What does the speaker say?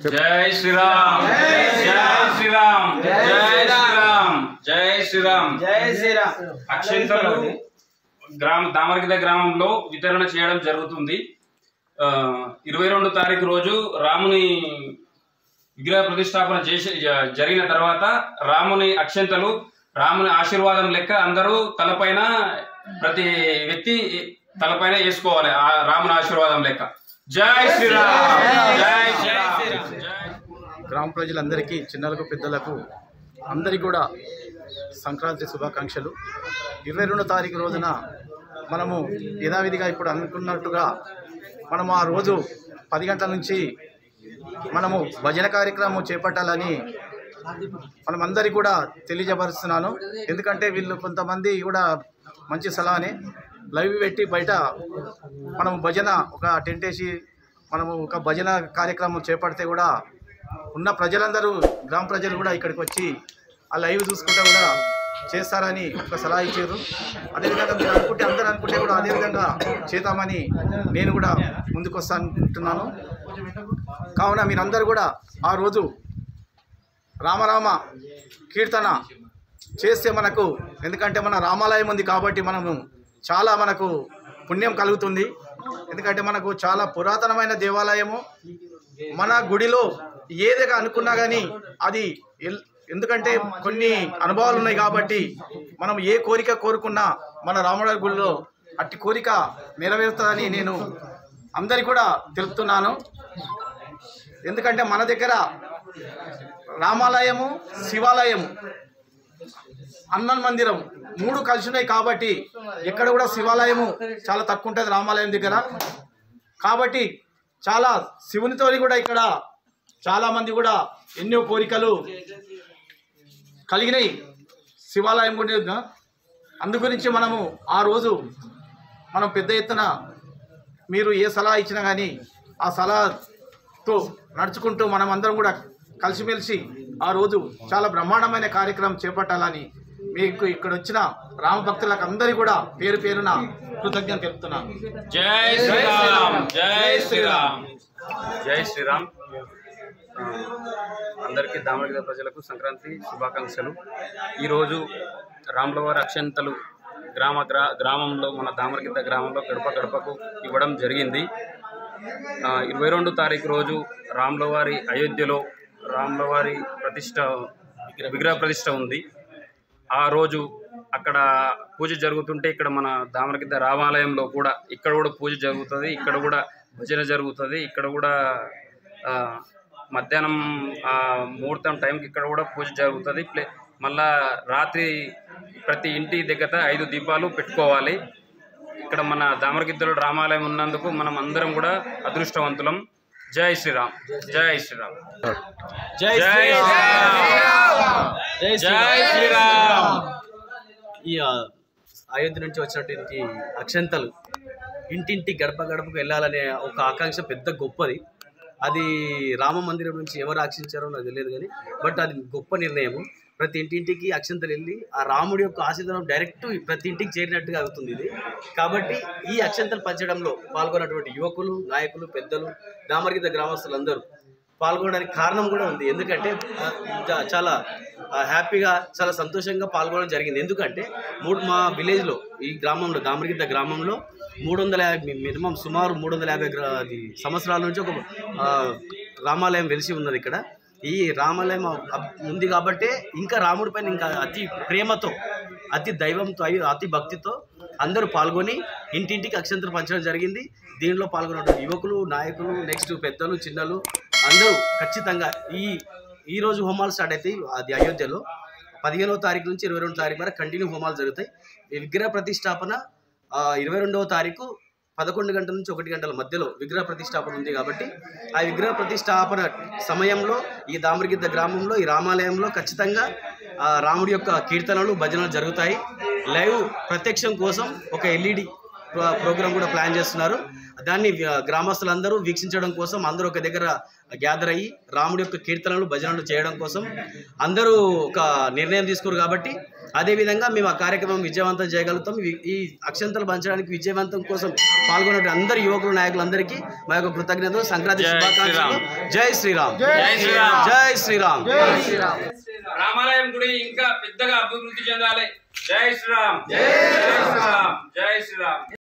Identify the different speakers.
Speaker 1: జై శ్రీరామ్ జై శ్రీరామ్ జై శ్రీరామ్ జై శ్రీరామ్ జై శ్రీరామ్ అక్షంతలు దామరగిద్ద గ్రామంలో వితరణ చేయడం జరుగుతుంది. 22 తారీఖు రోజు రాముని విగ్రహ ప్రతిష్టాపన జరిగిన తర్వాత రాముని అక్షంతలు రాముని ఆశీర్వాదం లెక్క అందరూ తలపైన ప్రతి వ్యక్తి తలపైన వేసుకోవాలి. రాముని ఆశీర్వాదం లెక్క. జై శ్రీరామ్ జై శ్రీరామ్.
Speaker 2: గ్రామ ప్రజలందరికీ చిన్నలకు పెద్దలకు అందరికీ కూడా సంక్రాంతి శుభాకాంక్షలు. 22 తారీఖు రోజున మనము యథావిధిగా ఇప్పుడు అనుకున్నట్టుగా మనము ఆ రోజు 10 గంటల నుంచి మనము భజన కార్యక్రమం చేపట్టాలని మనమందరికీ కూడా తెలియజేపరుస్తున్నాను. ఎందుకంటే వీళ్ళు కొంతమంది కూడా మంచి సలహానే లైవ్ పెట్టి బయట మనము భజన ఒక టెంట్ వేసి మనము ఒక భజన కార్యక్రమం చేపడితే కూడా ఉన్న ప్రజలందరూ గ్రామ ప్రజలు కూడా ఇక్కడికి వచ్చి ఆ లైవ్ చూసుకుంటే కూడా చేస్తారని ఒక సలహా ఇచ్చారు. అదేవిధంగా మీరు అనుకుంటే అందరూ అనుకుంటే కూడా అదేవిధంగా చేద్దామని నేను కూడా ముందుకు వస్తానుకుంటున్నాను. కావున మీరందరూ కూడా ఆ రోజు రామరామ కీర్తన చేస్తే మనకు, ఎందుకంటే మన రామాలయం ఉంది కాబట్టి మనము చాలా మనకు పుణ్యం కలుగుతుంది. ఎందుకంటే మనకు చాలా పురాతనమైన దేవాలయము. మన గుడిలో ఏదిగా అనుకున్నా కానీ అది ఎందుకంటే కొన్ని అనుభవాలు ఉన్నాయి కాబట్టి మనం ఏ కోరిక కోరుకున్నా మన రాముడి గుడిలో అట్టి కోరిక నెరవేరుతుందని నేను అందరికీ కూడా తెలుపుతున్నాను. ఎందుకంటే మన దగ్గర రామాలయము, శివాలయము, హనుమాన్ మందిరం 3 కలిసి ఉన్నాయి కాబట్టి ఎక్కడ కూడా శివాలయము చాలా తక్కువ ఉంటుంది రామాలయం దగ్గర. కాబట్టి చాలా శివునితో కూడా ఇక్కడ చాలామంది కూడా ఎన్నో కోరికలు కలిగినాయి శివాలయం కూడా. అందు గురించి మనము ఆ రోజు మనం పెద్ద ఎత్తున మీరు ఏ సలహా ఇచ్చినా కానీ ఆ సలహాతో నడుచుకుంటూ మనం అందరం కూడా కలిసిమెలిసి ఆ రోజు చాలా బ్రహ్మాండమైన కార్యక్రమం చేపట్టాలని మీకు ఇక్కడ వచ్చిన రామ భక్తులకు అందరికీ కూడా పేరు పేరున కృతజ్ఞత తెలుపుతున్నాను.
Speaker 1: జై శ్రీరామ్ జై శ్రీరామ్ జై శ్రీరామ్. అందరికీ దామరగిద్ద ప్రజలకు సంక్రాంతి శుభాకాంక్షలు. ఈరోజు రాములవారి అక్షంతలు గ్రామంలో మన దామరగిద్ద గ్రామంలో గడప గడపకు ఇవ్వడం జరిగింది. 22 తారీఖు రోజు రాములవారి అయోధ్యలో రాములవారి విగ్రహ ప్రతిష్ట ఉంది. ఆ రోజు అక్కడ పూజ జరుగుతుంటే ఇక్కడ మన దామరగిద్ద రామాలయంలో కూడా ఇక్కడ కూడా పూజ జరుగుతుంది, ఇక్కడ కూడా భజన జరుగుతుంది, ఇక్కడ కూడా మధ్యాహ్నం ముహూర్తం టైంకి ఇక్కడ కూడా పూజ జరుగుతుంది. మళ్ళా రాత్రి ప్రతి ఇంటి దగ్గర 5 దీపాలు పెట్టుకోవాలి. ఇక్కడ మన దామరగిద్దలో రామాలయం ఉన్నందుకు మనం అందరం కూడా అదృష్టవంతులం. జై శ్రీరామ్ జై శ్రీరామ్ జై జై శ్రీరామ్.
Speaker 3: ఈ అయోధ్య నుంచి వచ్చినటువంటి అక్షంతలు ఇంటింటి గడప గడపకు వెళ్ళాలనే ఒక ఆకాంక్ష పెద్ద గొప్పది. అది రామ మందిరం నుంచి ఎవరు ఆశించారో నాకు తెలియదు కానీ బట్ అది గొప్ప నిర్ణయము. ప్రతి ఇంటింటికి అక్షంతలు వెళ్ళి ఆ రాముడి యొక్క ఆశీర్వాదం డైరెక్ట్ ప్రతి ఇంటికి చేరినట్టుగా అవుతుంది ఇది. కాబట్టి ఈ అక్షంతలు పంచడంలో పాల్గొన్నటువంటి యువకులు, నాయకులు, పెద్దలు, దామరగిద్ద గ్రామస్తులందరూ పాల్గొనడానికి కారణం కూడా ఉంది. ఎందుకంటే చాలా హ్యాపీగా చాలా సంతోషంగా పాల్గొనడం జరిగింది. ఎందుకంటే మా విలేజ్లో ఈ గ్రామంలో దామరగిద్ద గ్రామంలో 350 మినిమం సుమారు 350 సంవత్సరాల నుంచి ఒక రామాలయం వెలిసి ఉన్నది. ఇక్కడ ఈ రామాలయం ఉంది కాబట్టి ఇంకా రాముడి పైన ఇంకా అతి ప్రేమతో, అతి దైవంతో, అతి భక్తితో అందరూ పాల్గొని ఇంటింటికి అక్షంతలు పంచడం జరిగింది. దీనిలో పాల్గొన్న యువకులు, నాయకులు, నెక్స్ట్ పెద్దలు, చిన్నలు అందరూ ఖచ్చితంగా ఈ రోజు హోమాలు స్టార్ట్ అవుతాయి. అది అయోధ్యలో 15వ తారీఖు నుంచి 22వ తారీఖు వరకు కంటిన్యూ హోమాలు జరుగుతాయి. ఈ విగ్రహ ప్రతిష్టాపన 22వ తారీఖు 11 గంటల నుంచి 1 గంటల మధ్యలో విగ్రహ ప్రతిష్టాపన ఉంది. కాబట్టి ఆ విగ్రహ ప్రతిష్టాపన సమయంలో ఈ దామరగిద్ద గ్రామంలో ఈ రామాలయంలో ఖచ్చితంగా రాముడి యొక్క కీర్తనలు, భజనలు జరుగుతాయి. లైవ్ ప్రత్యక్షం కోసం ఒక LED ప్రోగ్రామ్ కూడా ప్లాన్ చేస్తున్నారు. దాన్ని గ్రామస్తులందరూ వీక్షించడం కోసం అందరూ ఒక దగ్గర గ్యాదర్ అయ్యి రాముడి యొక్క కీర్తనలు భజనలు చేయడం కోసం అందరూ ఒక నిర్ణయం తీసుకున్నారు. కాబట్టి అదేవిధంగా మేము ఆ కార్యక్రమం విజయవంతం చేయగలుగుతాం. ఈ అక్షంతలు పంచడానికి విజయవంతం కోసం పాల్గొన్న అందరి యువకులు నాయకులందరికీ మా యొక్క కృతజ్ఞతలు. సంక్రాంతి శుభాకాంక్షలు. జై శ్రీరామ్. జై శ్రీరామ్.
Speaker 1: రామాలయం గుడి ఇంకా పెద్దగా అభివృద్ధి చెందాలి. జై శ్రీరామ్. జై శ్రీరామ్. జై శ్రీరామ్.